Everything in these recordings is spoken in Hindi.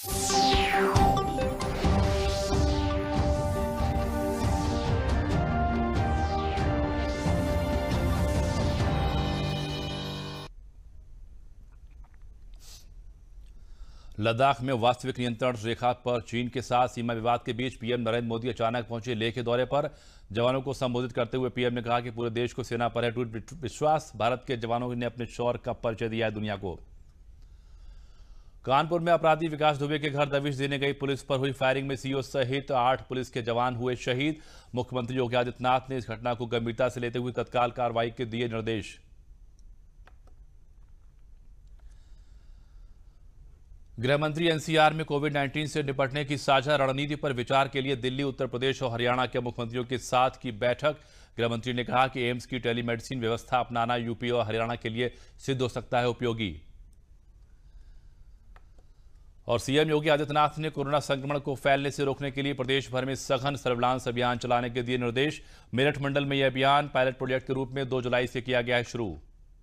लद्दाख में वास्तविक नियंत्रण रेखा पर चीन के साथ सीमा विवाद के बीच पीएम नरेंद्र मोदी अचानक पहुंचे लेह के दौरे पर। जवानों को संबोधित करते हुए पीएम ने कहा कि पूरे देश को सेना पर है टूट विश्वास। भारत के जवानों ने अपने शौर्य का परिचय दिया है दुनिया को। कानपुर में अपराधी विकास दुबे के घर दबिश देने गई पुलिस पर हुई फायरिंग में सीओ सहित 8 पुलिस के जवान हुए शहीद। मुख्यमंत्री योगी आदित्यनाथ ने इस घटना को गंभीरता से लेते हुए तत्काल कार्रवाई के दिए निर्देश। गृहमंत्री एनसीआर में कोविड-19 से निपटने की साझा रणनीति पर विचार के लिए दिल्ली, उत्तर प्रदेश और हरियाणा के मुख्यमंत्रियों के साथ की बैठक। गृहमंत्री ने कहा कि एम्स की टेलीमेडिसिन व्यवस्था अपनाना यूपी और हरियाणा के लिए सिद्ध हो सकता है उपयोगी। और सीएम योगी आदित्यनाथ ने कोरोना संक्रमण को फैलने से रोकने के लिए प्रदेश भर में सघन सर्विलांस अभियान चलाने के दिए निर्देश। मेरठ मंडल में यह अभियान पायलट प्रोजेक्ट के रूप में 2 जुलाई से किया गया है शुरू।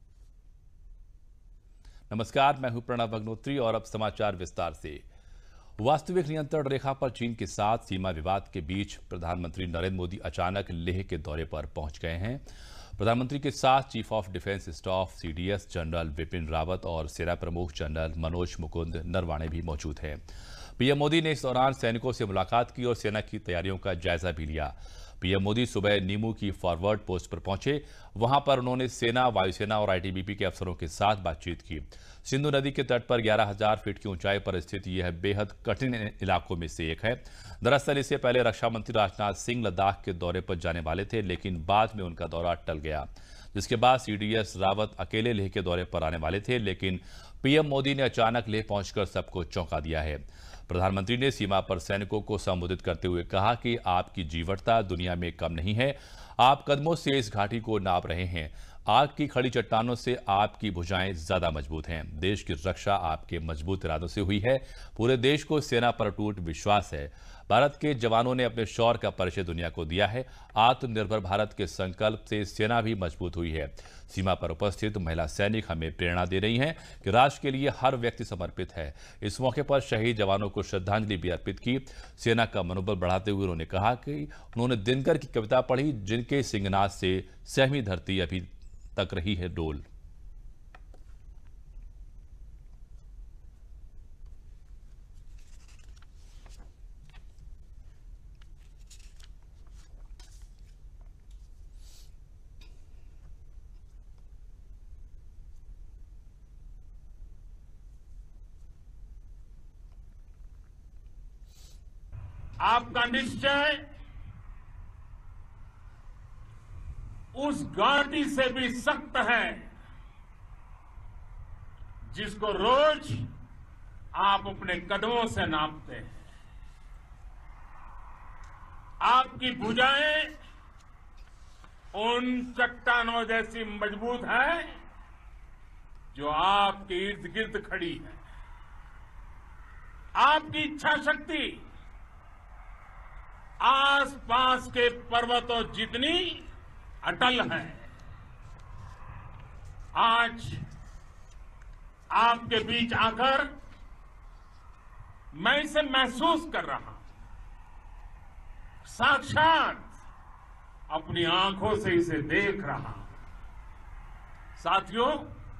नमस्कार, मैं हूं प्रणव अग्नोत्री और अब समाचार विस्तार से। वास्तविक नियंत्रण रेखा पर चीन के साथ सीमा विवाद के बीच प्रधानमंत्री नरेंद्र मोदी अचानक लेह के दौरे पर पहुंच गए हैं। प्रधानमंत्री के साथ chief of defence staff CDS general Bipin Rawat और सेना प्रमुख जनरल मनोज मुकुंद नरवाणे भी मौजूद हैं। पीएम मोदी ने इस दौरान सैनिकों से मुलाकात की और सेना की तैयारियों का जायजा भी लिया। पीएम मोदी सुबह नीमू की फॉरवर्ड पोस्ट पर पहुंचे। वहां पर उन्होंने सेना, वायुसेना और आईटीबीपी के अफसरों के साथ बातचीत की। सिंधु नदी के तट पर 11,000 फीट की ऊंचाई पर स्थित यह बेहद कठिन इलाकों में से एक है। दरअसल इससे पहले रक्षा मंत्री राजनाथ सिंह लद्दाख के दौरे पर जाने वाले थे, लेकिन बाद में उनका दौरा टल गया, जिसके बाद सीडीएस रावत अकेले लेह के दौरे पर आने वाले थे। लेकिन पीएम मोदी ने अचानक लेह पहुंचकर सबको चौंका दिया है। प्रधानमंत्री ने सीमा पर सैनिकों को संबोधित करते हुए कहा कि आपकी जीवटता दुनिया में कम नहीं है। आप कदमों से इस घाटी को नाप रहे हैं। आग की खड़ी चट्टानों से आपकी भुजाएं ज्यादा मजबूत हैं। देश की रक्षा आपके मजबूत इरादों से हुई है। पूरे देश को सेना पर अटूट विश्वास है। भारत के जवानों ने अपने शौर्य का परिचय दुनिया को दिया है। आत्मनिर्भर भारत के संकल्प से सेना भी मजबूत हुई है। सीमा पर उपस्थित महिला सैनिक हमें प्रेरणा दे रही हैं कि राष्ट्र के लिए हर व्यक्ति समर्पित है। इस मौके पर शहीद जवानों को श्रद्धांजलि भी अर्पित की। सेना का मनोबल बढ़ाते हुए उन्होंने कहा कि उन्होंने दिनकर की कविता पढ़ी, जिनके सिंहनाद से सहमी धरती अभी तक रही है डोल। आपका निश्चय उस घाटी से भी सख्त है जिसको रोज आप अपने कदमों से नापते हैं। आपकी भुजाएं उन चट्टानों जैसी मजबूत है जो आपके इर्द गिर्द खड़ी है। आपकी इच्छा शक्ति आसपास के पर्वतों जितनी अटल है। आज आपके बीच आकर मैं इसे महसूस कर रहा हूं, साक्षात अपनी आंखों से इसे देख रहा हूं। साथियों,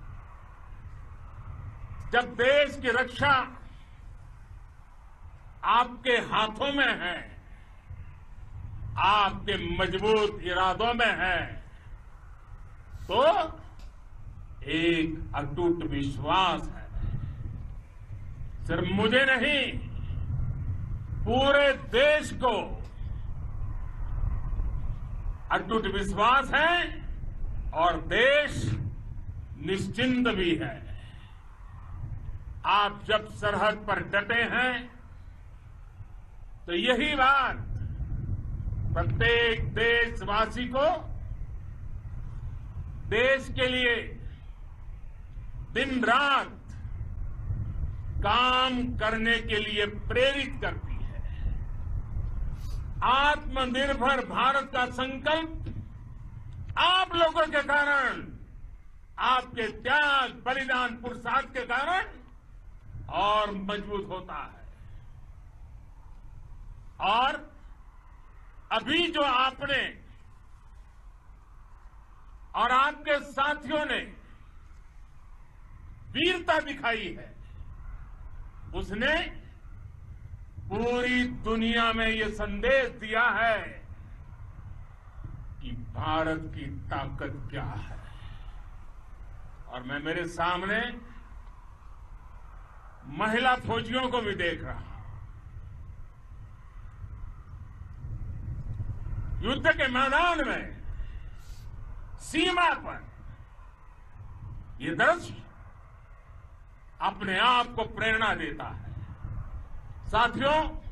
जब देश की रक्षा आपके हाथों में है, आपके मजबूत इरादों में है, तो एक अटूट विश्वास है। सिर्फ मुझे नहीं, पूरे देश को अटूट विश्वास है और देश निश्चिंत भी है। आप जब सरहद पर डटे हैं तो यही बात प्रत्येक देशवासी को देश के लिए दिन रात काम करने के लिए प्रेरित करती है। आत्मनिर्भर भारत का संकल्प आप लोगों के कारण, आपके त्याग, बलिदान, पुरुषार्थ के कारण और मजबूत होता है। और अभी जो आपने और आपके साथियों ने वीरता दिखाई है, उसने पूरी दुनिया में ये संदेश दिया है कि भारत की ताकत क्या है। और मैं मेरे सामने महिला फौजियों को भी देख रहा हूं। युद्ध के मैदान में, सीमा पर ये दृश्य अपने आप को प्रेरणा देता है। साथियों,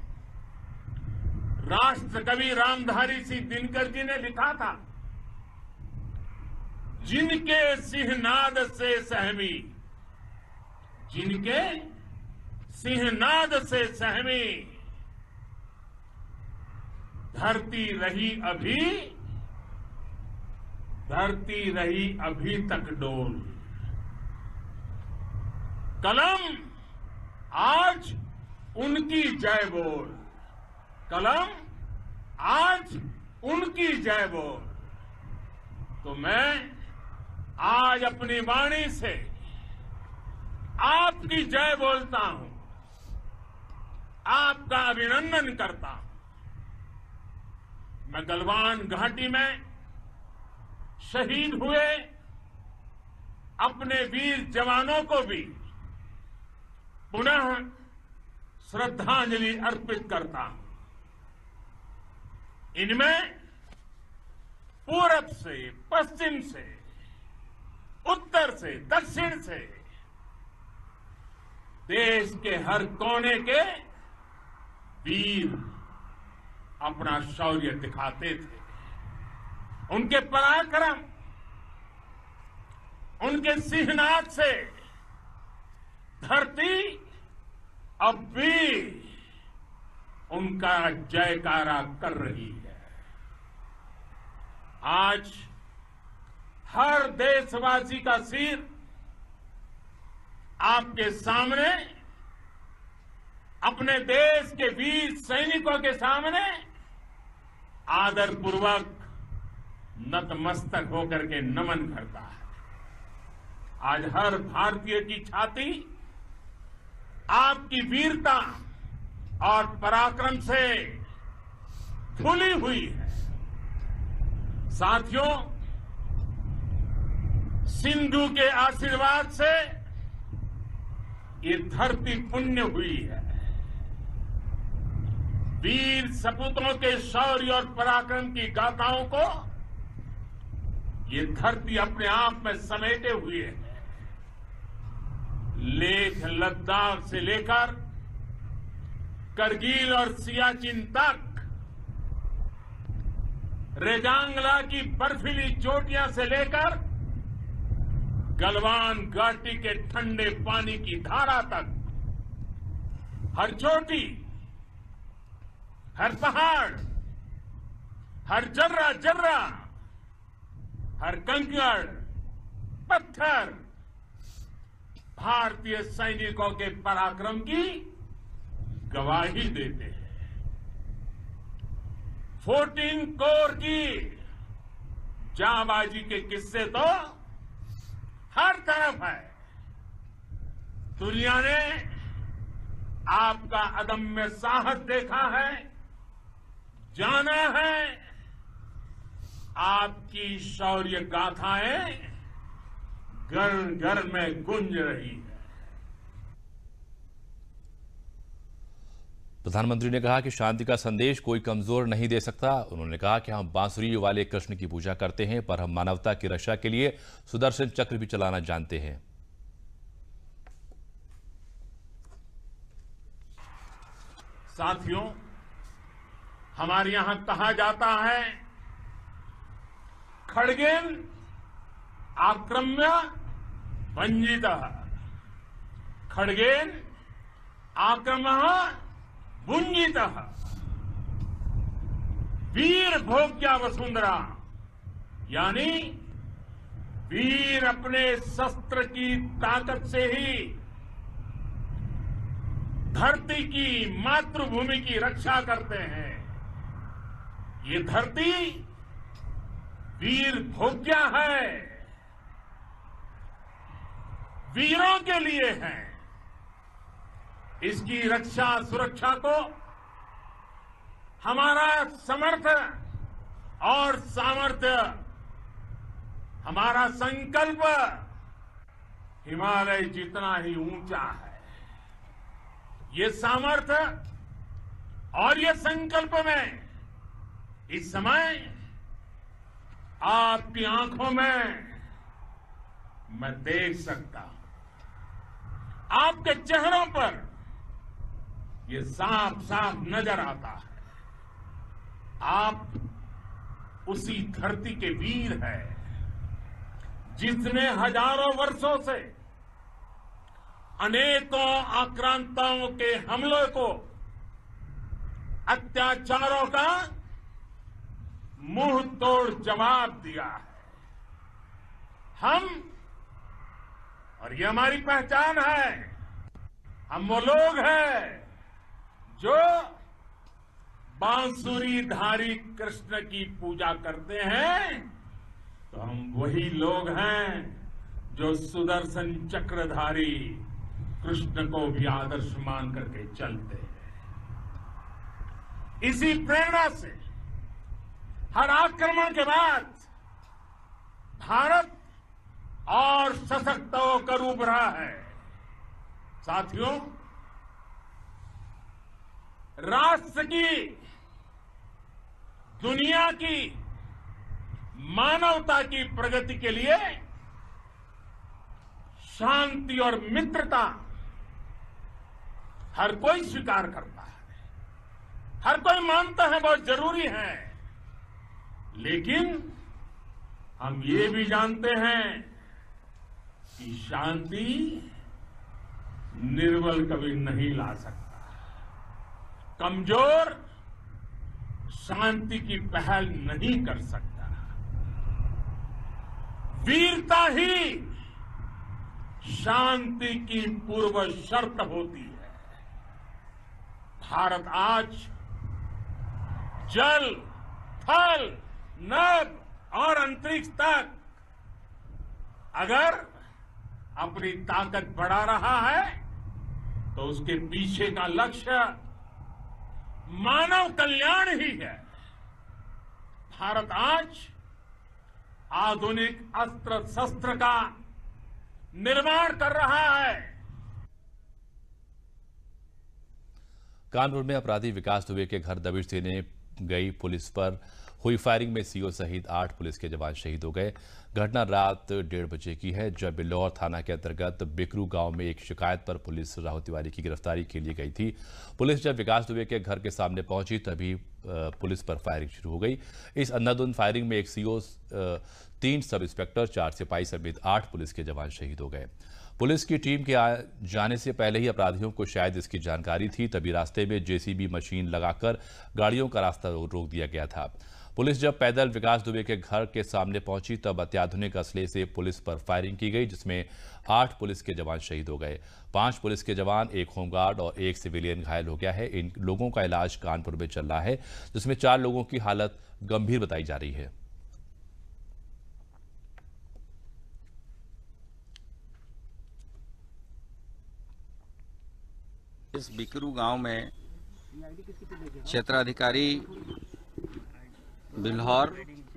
राष्ट्र कवि रामधारी सिंह दिनकर जी ने लिखा था, जिनके सिंहनाद से सहमी, जिनके सिंहनाद से सहमी, धरती रही अभी तक डोल। कलम आज उनकी जय बोल, कलम आज उनकी जय बोल। तो मैं आज अपनी वाणी से आपकी जय बोलता हूं, आपका अभिनंदन करता हूं। मैं गलवान घाटी में शहीद हुए अपने वीर जवानों को भी पुनः श्रद्धांजलि अर्पित करता हूं। इनमें पूरब से, पश्चिम से, उत्तर से, दक्षिण से, देश के हर कोने के वीर अपना शौर्य दिखाते थे। उनके पराक्रम, उनके सिंहनाद से धरती अब भी उनका जयकारा कर रही है। आज हर देशवासी का सिर आपके सामने, अपने देश के वीर सैनिकों के सामने आदरपूर्वक नतमस्तक होकर के नमन करता है। आज हर भारतीय की छाती आपकी वीरता और पराक्रम से फूली हुई है। साथियों, सिंधु के आशीर्वाद से ये धरती पुण्य हुई है। वीर सपूतों के शौर्य और पराक्रम की गाथाओं को ये धरती अपने आप में समेटे हुए है। लेह लद्दाख से लेकर करगिल और सियाचिन तक, रेजांगला की बर्फीली चोटियां से लेकर गलवान घाटी के ठंडे पानी की धारा तक, हर चोटी, हर पहाड़, हर जर्रा जर्रा, हर कंकड़, पत्थर भारतीय सैनिकों के पराक्रम की गवाही देते हैं। 14 कोर की जांबाजी के किस्से तो हर तरफ है। दुनिया ने आपका अदम्य साहस देखा है, जाना है। आपकी शौर्य गाथाएं घर घर में गूंज रही है। प्रधानमंत्री ने कहा कि शांति का संदेश कोई कमजोर नहीं दे सकता। उन्होंने कहा कि हम बांसुरी वाले कृष्ण की पूजा करते हैं, पर हम मानवता की रक्षा के लिए सुदर्शन चक्र भी चलाना जानते हैं। साथियों, हमारे यहां कहा जाता है, खड्गेन आक्रम्य भंजितः, खड्गेन आक्रम्य भुंजितः, वीर भोग्या वसुंधरा, यानी वीर अपने शस्त्र की ताकत से ही धरती की, मातृभूमि की रक्षा करते हैं। ये धरती वीर भोग्या है, वीरों के लिए है। इसकी रक्षा सुरक्षा को हमारा समर्थ और सामर्थ्य, हमारा संकल्प हिमालय जितना ही ऊंचा है। ये सामर्थ्य और ये संकल्प में इस समय आपकी आंखों में मैं देख सकता हूं, आपके चेहरों पर ये साफ साफ नजर आता है। आप उसी धरती के वीर हैं जिसने हजारों वर्षों से अनेकों आक्रांताओं के हमलों को, अत्याचारों का मुंह तोड़ जवाब दिया है। हम, और ये हमारी पहचान है, हम वो लोग हैं जो बांसुरीधारी कृष्ण की पूजा करते हैं, तो हम वही लोग हैं जो सुदर्शन चक्रधारी कृष्ण को भी आदर्श मान करके चलते हैं। इसी प्रेरणा से हर आक्रमण के बाद भारत और सशक्त होकर उभरा है। साथियों, राष्ट्र की, दुनिया की, मानवता की प्रगति के लिए शांति और मित्रता हर कोई स्वीकार करता है, हर कोई मानता है बहुत जरूरी है। लेकिन हम ये भी जानते हैं कि शांति निर्बल कभी नहीं ला सकता। कमजोर शांति की पहल नहीं कर सकता। वीरता ही शांति की पूर्व शर्त होती है। भारत आज जल, थल, नभ और अंतरिक्ष तक अगर अपनी ताकत बढ़ा रहा है तो उसके पीछे का लक्ष्य मानव कल्याण ही है। भारत आज आधुनिक अस्त्र शस्त्र का निर्माण कर रहा है। कानपुर में अपराधी विकास दुबे के घर दबिश देने गई पुलिस पर हुई फायरिंग में सीओ सहित 8 पुलिस के जवान शहीद हो गए। घटना रात 1:30 बजे की है, जब बिल्लौर थाना के अंतर्गत बिकरू गांव में एक शिकायत पर पुलिस राहुल तिवारी की गिरफ्तारी के लिए गई थी। पुलिस जब विकास दुबे के घर के सामने पहुंची तभी पुलिस पर फायरिंग शुरू हो गई। इस अंधाधुंध फायरिंग में एक सीओ, 3 सब इंस्पेक्टर, 4 सिपाही समेत 8 पुलिस के जवान शहीद हो गए। पुलिस की टीम के जाने से पहले ही अपराधियों को शायद इसकी जानकारी थी, तभी रास्ते में जेसीबी मशीन लगाकर गाड़ियों का रास्ता रोक दिया गया था। पुलिस जब पैदल विकास दुबे के घर के सामने पहुंची तब अत्याधुनिक असले से पुलिस पर फायरिंग की गई, जिसमें 8 पुलिस के जवान शहीद हो गए। 5 पुलिस के जवान, 1 होमगार्ड और 1 सिविलियन घायल हो गया है। इन लोगों का इलाज कानपुर में चल रहा है, जिसमें 4 लोगों की हालत गंभीर बताई जा रही है। इस बिकरू गांव में क्षेत्राधिकारी बिल्हौर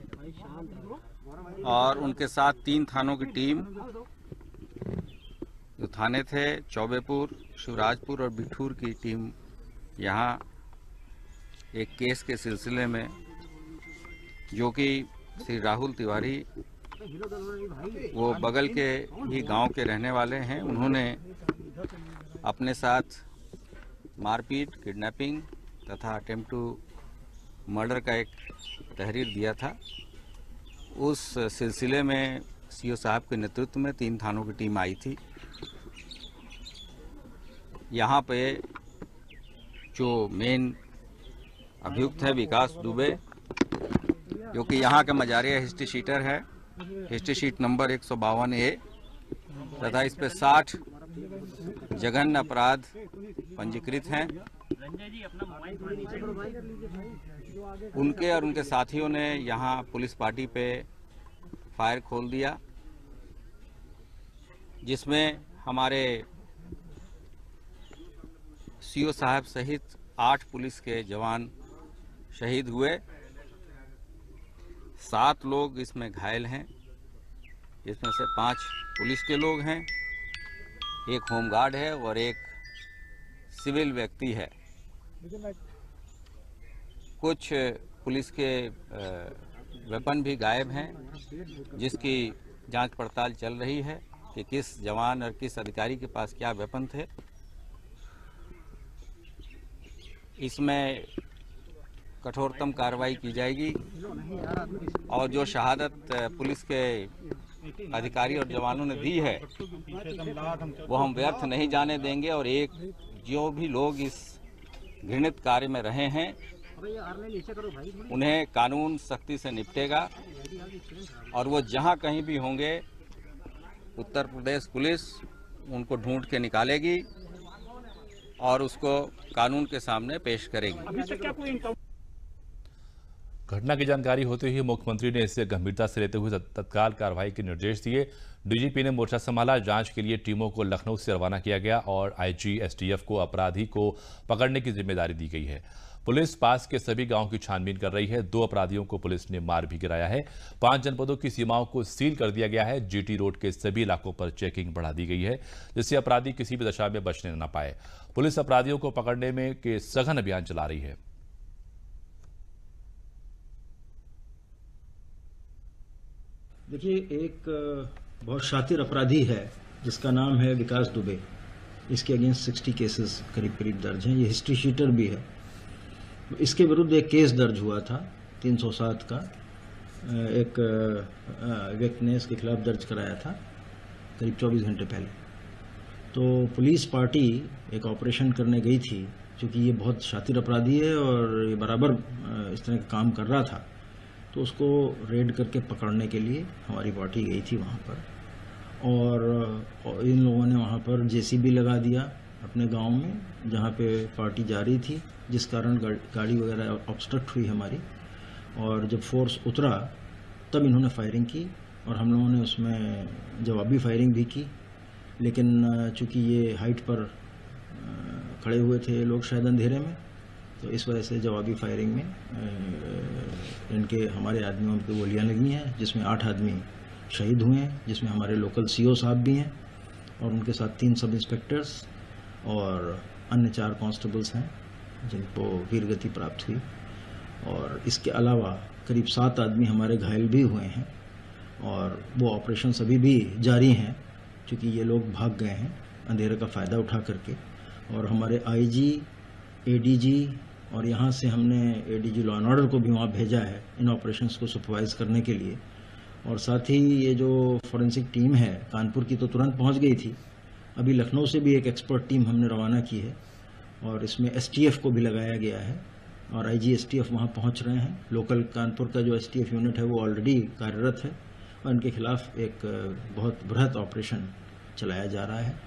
और उनके साथ 3 थानों की टीम, जो थाने थे चौबेपुर, शिवराजपुर और बिठूर की टीम, यहाँ एक केस के सिलसिले में, जो कि श्री राहुल तिवारी, वो बगल के ही गांव के रहने वाले हैं, उन्होंने अपने साथ मारपीट, किडनैपिंग तथा अटेम्प्ट टू मर्डर का एक तहरीर दिया था। उस सिलसिले में सीओ साहब के नेतृत्व में 3 थानों की टीम आई थी। यहाँ पे जो मेन अभियुक्त है विकास दुबे, जो कि यहाँ का मजारिया हिस्ट्री शीटर है, हिस्ट्री शीट नंबर 152A, तथा इस पे 60 जघन्य अपराध पंजीकृत हैं, उनके और उनके साथियों ने यहाँ पुलिस पार्टी पे फायर खोल दिया, जिसमें हमारे सीओ साहब सहित 8 पुलिस के जवान शहीद हुए। 7 लोग इसमें घायल हैं, जिसमें से 5 पुलिस के लोग हैं, एक होमगार्ड है और एक सिविल व्यक्ति है। कुछ पुलिस के वेपन भी गायब हैं, जिसकी जांच पड़ताल चल रही है कि किस जवान और किस अधिकारी के पास क्या वेपन थे। इसमें कठोरतम कार्रवाई की जाएगी और जो शहादत पुलिस के अधिकारी और जवानों ने दी है वो हम व्यर्थ नहीं जाने देंगे, और जो भी लोग इस घृणित कार्य में रहे हैं उन्हें कानून सख्ती से निपटेगा, और वो जहां कहीं भी होंगे उत्तर प्रदेश पुलिस उनको ढूंढ के निकालेगी और उसको कानून के सामने पेश करेगी। घटना की जानकारी होते ही मुख्यमंत्री ने इसे गंभीरता से लेते हुए तत्काल कार्रवाई के निर्देश दिए। डीजीपी ने मोर्चा संभाला। जांच के लिए टीमों को लखनऊ से रवाना किया गया और आईजी एसटीएफ को अपराधी को पकड़ने की जिम्मेदारी दी गई है। पुलिस पास के सभी गांवों की छानबीन कर रही है। 2 अपराधियों को पुलिस ने मार भी गिराया है। 5 जनपदों की सीमाओं को सील कर दिया गया है। जीटी रोड के सभी इलाकों पर चेकिंग बढ़ा दी गई है, जिससे अपराधी किसी भी दशा में बचने न पाए। पुलिस अपराधियों को पकड़ने में के सघन अभियान चला रही है। देखिए, एक बहुत शातिर अपराधी है जिसका नाम है विकास दुबे। इसके अगेंस्ट 60 केसेस करीब दर्ज हैं। ये हिस्ट्री शीटर भी है। इसके विरुद्ध एक केस दर्ज हुआ था 307 का, एक व्यक्ति ने इसके खिलाफ दर्ज कराया था करीब 24 घंटे पहले। तो पुलिस पार्टी एक ऑपरेशन करने गई थी, क्योंकि ये बहुत शातिर अपराधी है और ये बराबर इस तरह का काम कर रहा था, तो उसको रेड करके पकड़ने के लिए हमारी पार्टी गई थी वहाँ पर। और इन लोगों ने वहाँ पर जेसीबी लगा दिया अपने गांव में, जहाँ पे पार्टी जा रही थी, जिस कारण गाड़ी वगैरह ऑब्स्ट्रक्ट हुई हमारी। और जब फोर्स उतरा तब इन्होंने फायरिंग की और हम लोगों ने उसमें जवाबी फायरिंग भी की। लेकिन चूँकि ये हाइट पर खड़े हुए थे लोग शायद अंधेरे में, तो इस वजह से जवाबी फायरिंग में हमारे आदमियों की गोलियां लगी हैं, जिसमें 8 आदमी शहीद हुए हैं, जिसमें हमारे लोकल सीओ साहब भी हैं और उनके साथ 3 सब इंस्पेक्टर्स और अन्य 4 कांस्टेबल्स हैं जिनको वीरगति प्राप्त हुई। और इसके अलावा करीब 7 आदमी हमारे घायल भी हुए हैं और वो ऑपरेशन अभी भी जारी हैं, क्योंकि ये लोग भाग गए हैं अंधेरे का फ़ायदा उठा करके। और हमारे आईजी, एडीजी और यहाँ से हमने एडीजी लॉ एंड ऑर्डर को भी वहाँ भेजा है इन ऑपरेशंस को सुपरवाइज करने के लिए। और साथ ही ये जो फॉरेंसिक टीम है कानपुर की तो तुरंत पहुँच गई थी। अभी लखनऊ से भी एक एक्सपर्ट टीम हमने रवाना की है और इसमें एसटीएफ को भी लगाया गया है और आईजी एसटीएफ वहाँ पहुँच रहे हैं। लोकल कानपुर का जो एसटीएफ यूनिट है वो ऑलरेडी कार्यरत है और इनके खिलाफ एक बहुत बृहत ऑपरेशन चलाया जा रहा है।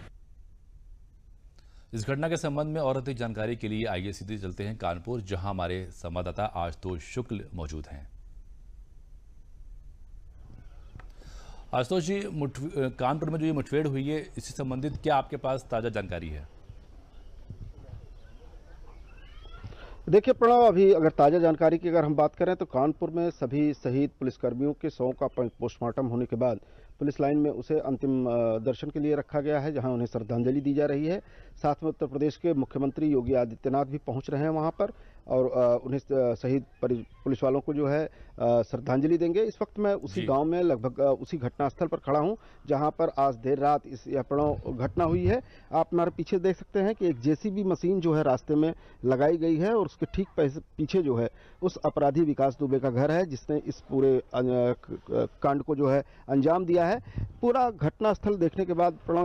इस घटना के संबंध में और अधिक जानकारी के लिए आइए सीधे चलते हैं कानपुर, जहां हमारे संवाददाता आशुतोष शुक्ल मौजूद हैं। आशुतोष जी, कानपुर में जो ये मुठभेड़ हुई है, इससे संबंधित क्या आपके पास ताजा जानकारी है? देखिए प्रणव, अभी अगर ताज़ा जानकारी की अगर हम बात करें तो कानपुर में सभी शहीद पुलिसकर्मियों के शवों का पोस्टमार्टम होने के बाद पुलिस लाइन में उसे अंतिम दर्शन के लिए रखा गया है, जहां उन्हें श्रद्धांजलि दी जा रही है। साथ में उत्तर प्रदेश के मुख्यमंत्री योगी आदित्यनाथ भी पहुंच रहे हैं वहां पर और उन्हें शहीद पुलिस वालों को जो है श्रद्धांजलि देंगे। इस वक्त मैं उसी गांव में लगभग उसी घटनास्थल पर खड़ा हूं जहां पर आज देर रात इस घटना हुई है। आप हमारे पीछे देख सकते हैं कि एक जेसीबी मशीन जो है रास्ते में लगाई गई है और उसके ठीक पीछे जो है उस अपराधी विकास दुबे का घर है, जिसने इस पूरे कांड को जो है अंजाम दिया है। पूरा घटनास्थल देखने के बाद प्रणव ये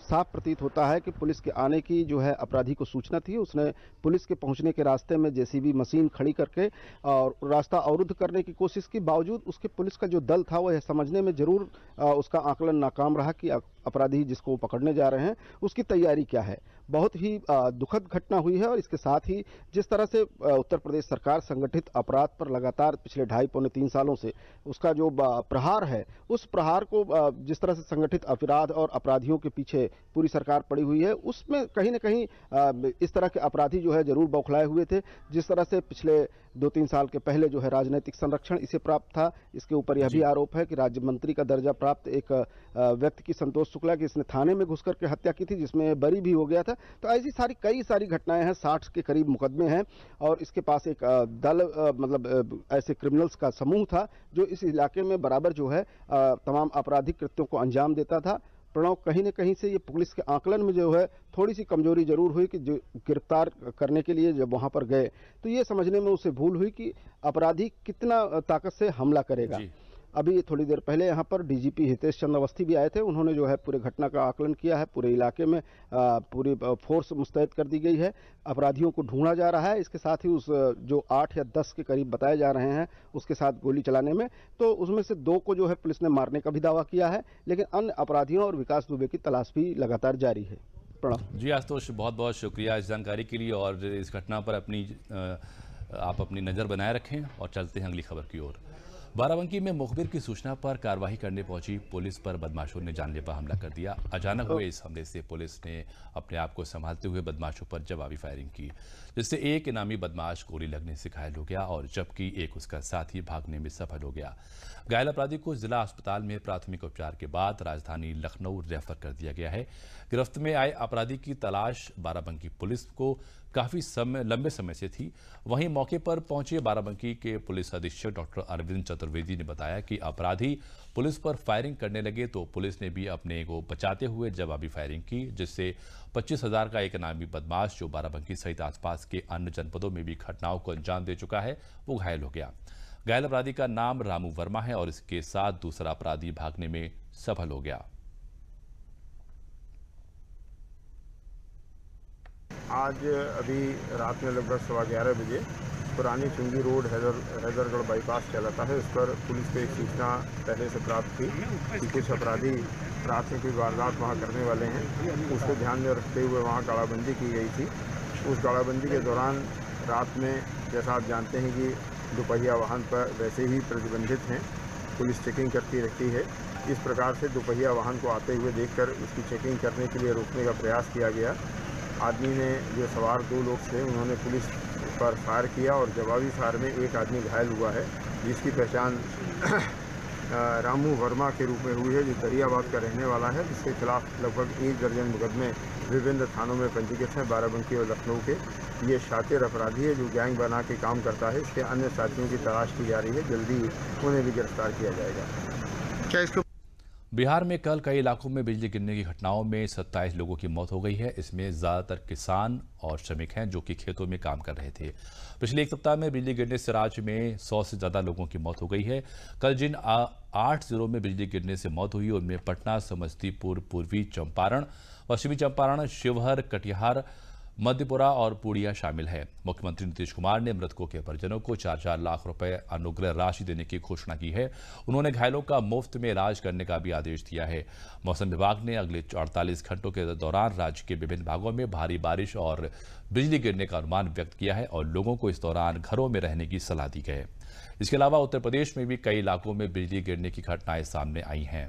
साफ प्रतीत होता है कि पुलिस के आने की जो है अपराधी को सूचना थी। उसने पुलिस के पहुंचने के रास्ते में जेसीबी मशीन खड़ी करके और रास्ता अवरुद्ध करने की कोशिश की। बावजूद उसके पुलिस का जो दल था वह समझने में जरूर उसका आकलन नाकाम रहा कि अपराधी जिसको वो पकड़ने जा रहे हैं उसकी तैयारी क्या है। बहुत ही दुखद घटना हुई है और इसके साथ ही जिस तरह से उत्तर प्रदेश सरकार संगठित अपराध पर लगातार पिछले 2.5-3 सालों से उसका जो प्रहार है, उस प्रहार को जिस तरह से संगठित अपराध और अपराधियों के पीछे पूरी सरकार पड़ी हुई है, उसमें कहीं न कहीं इस तरह के अपराधी जो है जरूर बौखलाए हुए थे। जिस तरह से पिछले 2-3 साल के पहले जो है राजनीतिक संरक्षण इसे प्राप्त था, इसके ऊपर यह भी आरोप है कि राज्य मंत्री का दर्जा प्राप्त एक व्यक्ति की संतोष शुक्ला की इसने थाने में घुसकर के हत्या की थी, जिसमें बरी भी हो गया था। तो ऐसी कई सारी घटनाएं हैं, 60 के करीब मुकदमे हैं और इसके पास एक दल मतलब ऐसे क्रिमिनल्स का समूह था जो इस इलाके में बराबर जो है तमाम आपराधिक कृत्यों को अंजाम देता था। प्रणव, कहीं न कहीं से ये पुलिस के आकलन में जो है थोड़ी सी कमजोरी जरूर हुई कि जो गिरफ्तार करने के लिए जब वहां पर गए तो ये समझने में उसे भूल हुई कि अपराधी कितना ताकत से हमला करेगा। अभी थोड़ी देर पहले यहाँ पर डीजीपी हितेश चंद्र अवस्थी भी आए थे। उन्होंने जो है पूरे घटना का आकलन किया है। पूरे इलाके में पूरी फोर्स मुस्तैद कर दी गई है, अपराधियों को ढूंढा जा रहा है। इसके साथ ही उस जो 8 या 10 के करीब बताए जा रहे हैं उसके साथ गोली चलाने में, तो उसमें से 2 को जो है पुलिस ने मारने का भी दावा किया है, लेकिन अन्य अपराधियों और विकास दुबे की तलाश भी लगातार जारी है। जी आशुतोष, बहुत बहुत शुक्रिया इस जानकारी के लिए और इस घटना पर आप अपनी नज़र बनाए रखें और चलते हैं अगली खबर की ओर। बाराबंकी में मुखबिर की सूचना पर कार्रवाई करने पहुंची पुलिस पर बदमाशों ने जानलेवा हमला कर दिया। अचानक हुए इस हमले से पुलिस ने अपने आप को संभालते हुए बदमाशों पर जवाबी फायरिंग की, जिससे एक इनामी बदमाश गोली लगने से घायल हो गया और जबकि एक उसका साथी भागने में सफल हो गया। घायल अपराधी को जिला अस्पताल में प्राथमिक उपचार के बाद राजधानी लखनऊ रेफर कर दिया गया है। गिरफ्त में आए अपराधी की तलाश बाराबंकी पुलिस को काफी लंबे समय से थी। वहीं मौके पर पहुंचे बाराबंकी के पुलिस अधीक्षक डॉक्टर अरविंद चतुर्वेदी ने बताया कि अपराधी पुलिस पर फायरिंग करने लगे तो पुलिस ने भी अपने को बचाते हुए जवाबी फायरिंग की, जिससे 25,000 का एक इनामी बदमाश जो बाराबंकी सहित आसपास के अन्य जनपदों में भी घटनाओं को अंजाम दे चुका है, वो घायल हो गया। घायल अपराधी का नाम रामू वर्मा है और इसके साथ दूसरा अपराधी भागने में सफल हो गया। आज अभी रात में लगभग 11:15 बजे पुरानी चुंगी रोड हैदरगढ़ बाईपास चलाता है, उस पर पुलिस को एक सूचना पहले से प्राप्त थी कि कुछ अपराधी रात में कोई वारदात वहाँ करने वाले हैं। उसको ध्यान में रखते हुए वहाँ गाड़ाबंदी की गई थी। उस गाड़ाबंदी के दौरान रात में, जैसा आप जानते हैं कि दोपहिया वाहन पर वैसे ही प्रतिबंधित हैं, पुलिस चेकिंग करती रहती है। इस प्रकार से दोपहिया वाहन को आते हुए देखकर उसकी चेकिंग करने के लिए रोकने का प्रयास किया गया। आदमी ने, जो सवार 2 लोग थे, उन्होंने पुलिस पर फायर किया और जवाबी फायर में एक आदमी घायल हुआ है, जिसकी पहचान रामू वर्मा के रूप में हुई है, जो दरियाबाद का रहने वाला है, जिसके खिलाफ लगभग 1 दर्जन मुकदमे विभिन्न थानों में पंजीकृत हैं, बाराबंकी और लखनऊ के। ये शातिर अपराधी है जो गैंग बना के काम करता है। इसके अन्य साथियों की तलाश की जा रही है, जल्दी उन्हें भी गिरफ्तार किया जाएगा। क्या इसको बिहार में कल कई इलाकों में बिजली गिरने की घटनाओं में 27 लोगों की मौत हो गई है। इसमें ज्यादातर किसान और श्रमिक हैं जो कि खेतों में काम कर रहे थे। पिछले 1 सप्ताह में बिजली गिरने से राज्य में 100 से ज्यादा लोगों की मौत हो गई है। कल जिन 8 जिलों में बिजली गिरने से मौत हुई उनमें पटना, समस्तीपुर, पूर्वी चंपारण, पश्चिमी चंपारण, शिवहर, कटिहार, मध्यपुरा और पूर्णिया शामिल है। मुख्यमंत्री नीतीश कुमार ने मृतकों के परिजनों को 4-4 लाख रुपए अनुग्रह राशि देने की घोषणा की है। उन्होंने घायलों का मुफ्त में इलाज करने का भी आदेश दिया है। मौसम विभाग ने अगले 48 घंटों के दौरान राज्य के विभिन्न भागों में भारी बारिश और बिजली गिरने का अनुमान व्यक्त किया है और लोगों को इस दौरान घरों में रहने की सलाह दी है। इसके अलावा उत्तर प्रदेश में भी कई इलाकों में बिजली गिरने की घटनाएं सामने आई हैं।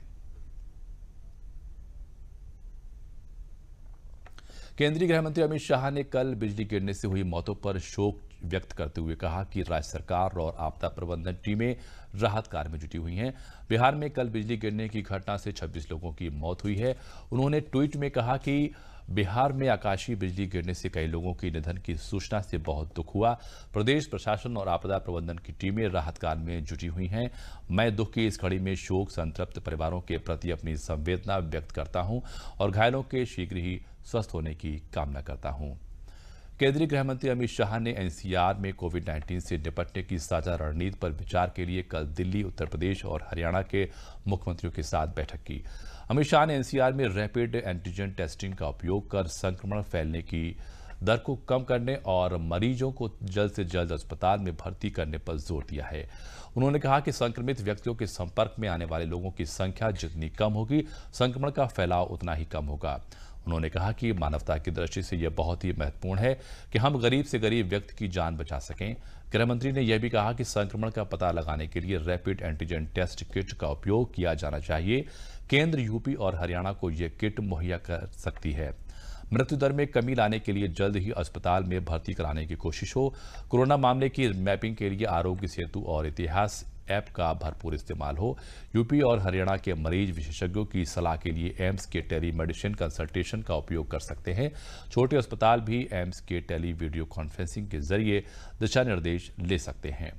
केंद्रीय गृह मंत्री अमित शाह ने कल बिजली गिरने से हुई मौतों पर शोक व्यक्त करते हुए कहा कि राज्य सरकार और आपदा प्रबंधन टीमें राहत कार्य में जुटी हुई हैं। बिहार में कल बिजली गिरने की घटना से 26 लोगों की मौत हुई है। उन्होंने ट्वीट में कहा कि बिहार में आकाशीय बिजली गिरने से कई लोगों के निधन की सूचना से बहुत दुख हुआ। प्रदेश प्रशासन और आपदा प्रबंधन की टीमें राहत कार्य में जुटी हुई हैं। मैं दुख की इस घड़ी में शोक संतप्त परिवारों के प्रति अपनी संवेदना व्यक्त करता हूं और घायलों के शीघ्र ही स्वस्थ होने की कामना करता हूं। केंद्रीय गृह मंत्री अमित शाह ने एनसीआर में कोविड-19 से निपटने की साझा रणनीति पर विचार के लिए कल दिल्ली, उत्तर प्रदेश और हरियाणा के मुख्यमंत्रियों के साथ बैठक की। अमित शाह ने एनसीआर में रैपिड एंटीजन टेस्टिंग का उपयोग कर संक्रमण फैलने की दर को कम करने और मरीजों को जल्द से जल्द अस्पताल में भर्ती करने पर जोर दिया है। उन्होंने कहा कि संक्रमित व्यक्तियों के संपर्क में आने वाले लोगों की संख्या जितनी कम होगी, संक्रमण का फैलाव उतना ही कम होगा। उन्होंने कहा कि मानवता की दृष्टि से यह बहुत ही महत्वपूर्ण है कि हम गरीब से गरीब व्यक्ति की जान बचा सकें। गृह मंत्री ने यह भी कहा कि संक्रमण का पता लगाने के लिए रैपिड एंटीजन टेस्ट किट का उपयोग किया जाना चाहिए। केंद्र, यूपी और हरियाणा को यह किट मुहैया कर सकती है। मृत्यु दर में कमी लाने के लिए जल्द ही अस्पताल में भर्ती कराने की कोशिश हो। कोरोना मामले की मैपिंग के लिए आरोग्य सेतु और इतिहास ऐप का भरपूर इस्तेमाल हो। यूपी और हरियाणा के मरीज विशेषज्ञों की सलाह के लिए एम्स के टेली मेडिसिन कंसल्टेशन का उपयोग कर सकते हैं। छोटे अस्पताल भी एम्स के टेली वीडियो कॉन्फ्रेंसिंग के जरिए दिशा निर्देश ले सकते हैं।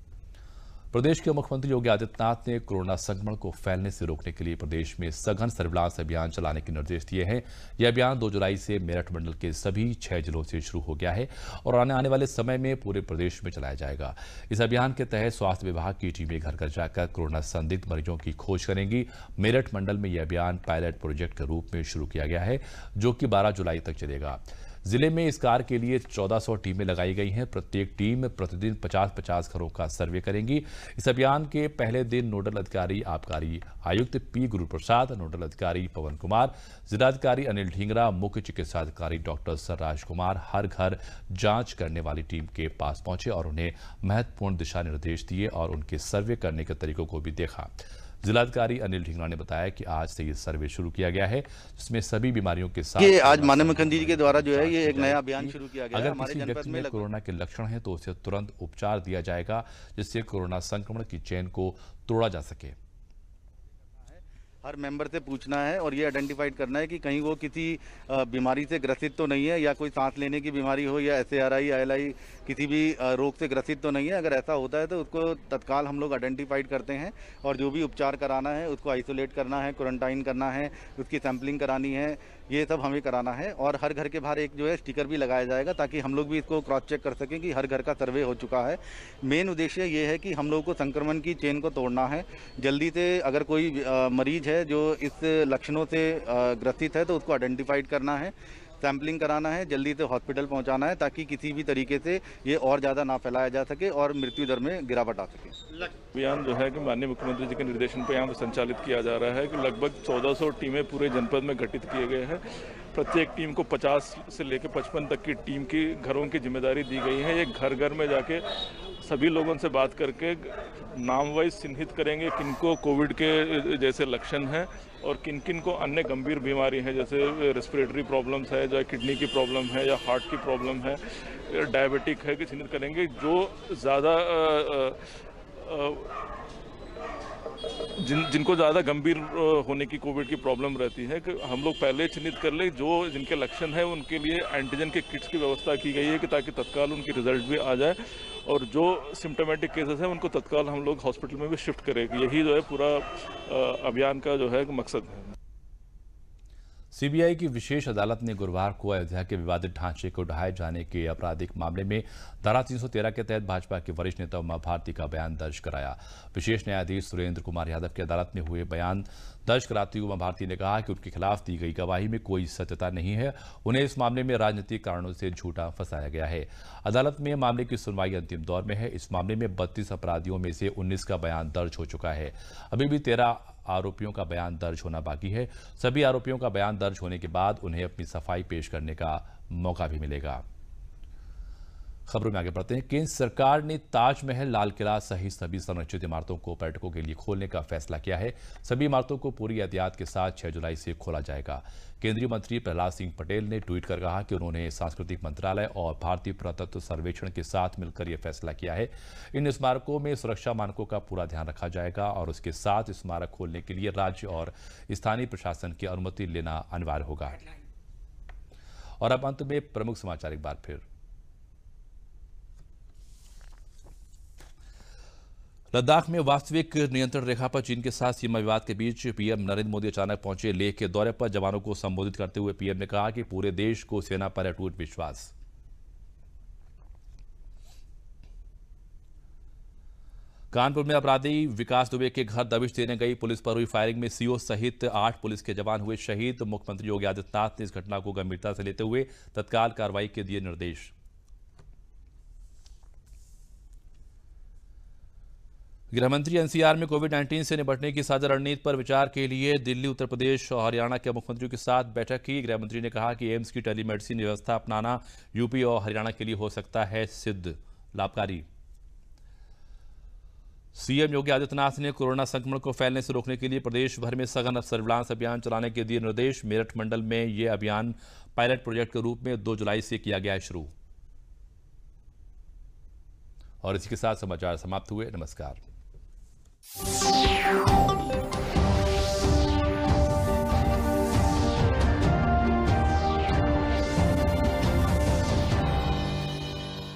प्रदेश के मुख्यमंत्री योगी आदित्यनाथ ने कोरोना संक्रमण को फैलने से रोकने के लिए प्रदेश में सघन सर्विलांस अभियान चलाने के निर्देश दिए हैं। यह अभियान 2 जुलाई से मेरठ मंडल के सभी 6 जिलों से शुरू हो गया है और आने वाले समय में पूरे प्रदेश में चलाया जाएगा। इस अभियान के तहत स्वास्थ्य विभाग की टीमें घर घर जाकर कोरोना संदिग्ध मरीजों की खोज करेंगी। मेरठ मंडल में यह अभियान पायलट प्रोजेक्ट के रूप में शुरू किया गया है, जो कि 12 जुलाई तक चलेगा। जिले में इस कार्य के लिए 1400 टीमें लगाई गई हैं। प्रत्येक टीम प्रतिदिन 50-50 घरों का सर्वे करेंगी। इस अभियान के पहले दिन नोडल अधिकारी आबकारी आयुक्त पी गुरुप्रसाद, नोडल अधिकारी पवन कुमार, जिलाधिकारी अनिल ढींगरा, मुख्य चिकित्सा अधिकारी डॉक्टर सरराज कुमार हर घर जांच करने वाली टीम के पास पहुंचे और उन्हें महत्वपूर्ण दिशा निर्देश दिए और उनके सर्वे करने के तरीकों को भी देखा। जिलाधिकारी अनिल ढींगरा ने बताया कि आज से ये सर्वे शुरू किया गया है, जिसमें सभी बीमारियों के साथ ये आज माननीय मुख्यमंत्री जी के द्वारा जो है ये एक नया अभियान शुरू किया गया है। अगर किसी व्यक्ति में कोरोना के लक्षण हैं तो उसे तुरंत उपचार दिया जाएगा, जिससे कोरोना संक्रमण की चेन को तोड़ा जा सके। हर मेंबर से पूछना है और ये आइडेंटिफाइड करना है कि कहीं वो किसी बीमारी से ग्रसित तो नहीं है, या कोई सांस लेने की बीमारी हो या SARI ILI किसी भी रोग से ग्रसित तो नहीं है। अगर ऐसा होता है तो उसको तत्काल हम लोग आइडेंटिफाइड करते हैं और जो भी उपचार कराना है उसको आइसोलेट करना है, क्वारंटाइन करना है, उसकी सैंपलिंग करानी है, ये सब हमें कराना है। और हर घर के बाहर एक जो है स्टिकर भी लगाया जाएगा ताकि हम लोग भी इसको क्रॉस चेक कर सकें कि हर घर का सर्वे हो चुका है। मेन उद्देश्य ये है कि हम लोग को संक्रमण की चेन को तोड़ना है। जल्दी से अगर कोई मरीज है जो इस लक्षणों से ग्रसित है तो उसको आइडेंटिफाइड करना है, सैंपलिंग कराना है, जल्दी से हॉस्पिटल पहुंचाना है ताकि किसी भी तरीके से ये और ज़्यादा ना फैलाया जा सके और मृत्यु दर में गिरावट आ सके। अभियान जो है कि माननीय मुख्यमंत्री जी के निर्देशन पर यहाँ पर संचालित किया जा रहा है कि लगभग 1400 टीमें पूरे जनपद में गठित किए गए हैं। प्रत्येक टीम को 50 से लेकर 55 तक की टीम की घरों की जिम्मेदारी दी गई है। ये घर घर में जाके सभी लोगों से बात करके नाम वाइज चिन्हित करेंगे किनको कोविड के जैसे लक्षण हैं और किन किन को अन्य गंभीर बीमारी है, जैसे रेस्पिरेटरी प्रॉब्लम्स है, जो किडनी की प्रॉब्लम है या हार्ट की प्रॉब्लम है, डायबिटिक है, कि चिन्हित करेंगे। जो ज़्यादा जिनको ज़्यादा गंभीर होने की कोविड की प्रॉब्लम रहती है कि हम लोग पहले चिन्हित कर ले, जो जिनके लक्षण है उनके लिए एंटीजन के किट्स की व्यवस्था की गई है कि ताकि तत्काल उनकी रिजल्ट भी आ जाए और जो सिम्टोमेटिक केसेस हैं उनको तत्काल हम लोग हॉस्पिटल में भी शिफ्ट करें। यही जो है पूरा अभियान का जो है मकसद है। सीबीआई की विशेष अदालत ने गुरुवार को अयोध्या के विवादित ढांचे को ढहाए जाने के आपराधिक मामले में धारा 313 के तहत भाजपा के वरिष्ठ नेता उमा भारती का बयान दर्ज कराया। विशेष न्यायाधीश सुरेंद्र कुमार यादव की अदालत में हुए बयान दर्ज कराती हुई उमा भारती ने कहा कि उनके खिलाफ दी गई गवाही में कोई सत्यता नहीं है, उन्हें इस मामले में राजनीतिक कारणों से झूठा फंसाया गया है। अदालत में मामले की सुनवाई अंतिम दौर में है। इस मामले में 32 अपराधियों में से 19 का बयान दर्ज हो चुका है। अभी भी 13 आरोपियों का बयान दर्ज होना बाकी है। सभी आरोपियों का बयान दर्ज होने के बाद उन्हें अपनी सफाई पेश करने का मौका भी मिलेगा। खबरों में आगे बढ़ते हैं। केंद्र सरकार ने ताजमहल, लाल किला सहित सभी संरक्षित इमारतों को पर्यटकों के लिए खोलने का फैसला किया है। सभी इमारतों को पूरी एहतियात के साथ 6 जुलाई से खोला जाएगा। केंद्रीय मंत्री प्रहलाद सिंह पटेल ने ट्वीट कर कहा कि उन्होंने सांस्कृतिक मंत्रालय और भारतीय पुरातत्व सर्वेक्षण के साथ मिलकर यह फैसला किया है। इन स्मारकों में सुरक्षा मानकों का पूरा ध्यान रखा जाएगा और उसके साथ स्मारक खोलने के लिए राज्य और स्थानीय प्रशासन की अनुमति लेना अनिवार्य होगा। और अब अंत में प्रमुख समाचार एक बार फिर। लद्दाख में वास्तविक नियंत्रण रेखा पर चीन के साथ सीमा विवाद के बीच पीएम नरेंद्र मोदी अचानक पहुंचे। लेह के दौरे पर जवानों को संबोधित करते हुए पीएम ने कहा कि पूरे देश को सेना पर अटूट विश्वास। कानपुर में अपराधी विकास दुबे के घर दबिश देने गई पुलिस पर हुई फायरिंग में सीओ सहित 8 पुलिस के जवान हुए शहीद। मुख्यमंत्री योगी आदित्यनाथ ने इस घटना को गंभीरता से लेते हुए तत्काल कार्रवाई के दिए निर्देश। गृहमंत्री एनसीआर में कोविड-19 से निपटने की साझा रणनीति पर विचार के लिए दिल्ली, उत्तर प्रदेश और हरियाणा के मुख्यमंत्रियों के साथ बैठक की। गृहमंत्री ने कहा कि एम्स की टेलीमेडिसिन व्यवस्था अपनाना यूपी और हरियाणा के लिए हो सकता है सिद्ध लाभकारी। सीएम योगी आदित्यनाथ ने कोरोना संक्रमण को फैलने से रोकने के लिए प्रदेश भर में सघन सर्विलांस अभियान चलाने के दिए निर्देश। मेरठ मंडल में यह अभियान पायलट प्रोजेक्ट के रूप में 2 जुलाई से किया गया है शुरू। और इसी के साथ समाचार समाप्त हुए। नमस्कार।